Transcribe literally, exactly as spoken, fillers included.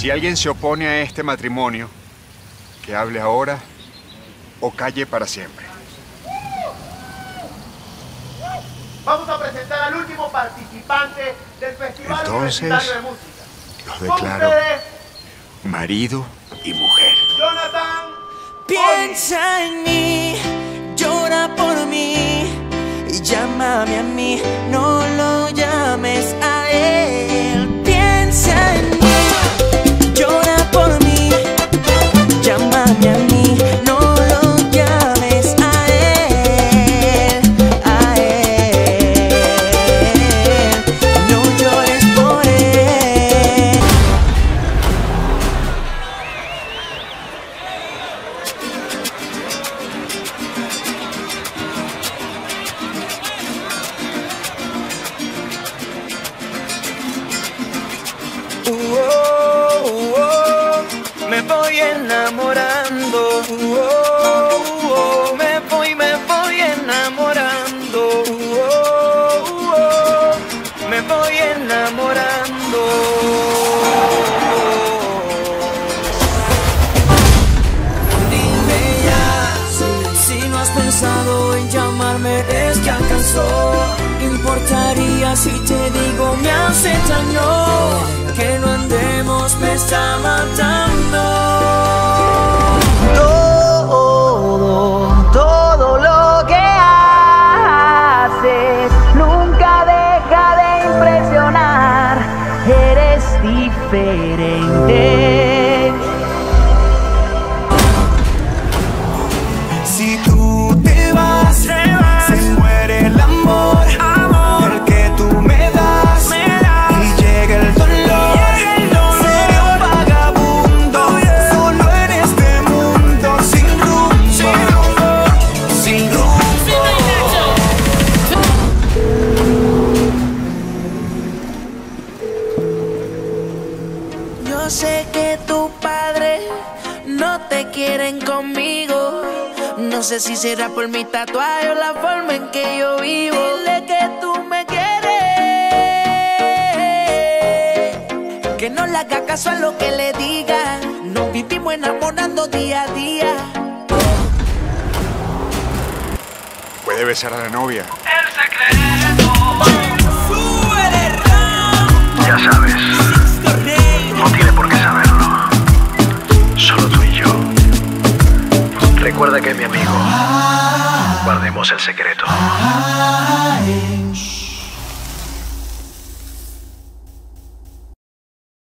Si alguien se opone a este matrimonio, que hable ahora o calle para siempre. Vamos a presentar al último participante del Festival Entonces, Universitario de Música. Los declaro marido y mujer. Jonathan. Piensa en mí, llora por mí, y llámame a mí, no lo llames a él. Piensa en mí, llora por mí, llámame a mí, no lo llames a él, a él, no llores por él. Uh, oh, uh, oh, me voy enamorando, uh, oh, uh, oh, me voy, me voy enamorando, uh, oh, uh, oh, me voy enamorando. Dime ya, si no has pensado en llamarme es que alcanzó. ¿Qué importaría si te digo me hace daño? Que no andemos me está matando. Todo, todo lo que haces nunca deja de impresionar. Eres diferente. Si tú te vas, se muere el amor, amor, el que tú me das, me das, y llega el dolor. Yo sé que tu padre no te quieren conmigo. No sé si será por mi tatuaje o la forma en que yo vivo. Dile que tú me quieres, que no le haga caso a lo que le digan. Nos vivimos enamorando día a día. Puede besar a la novia. El secreto. Ya sabes. No tiene por qué saberlo. Solo tú y yo. Recuerda que mi amigo. Guardemos el secreto.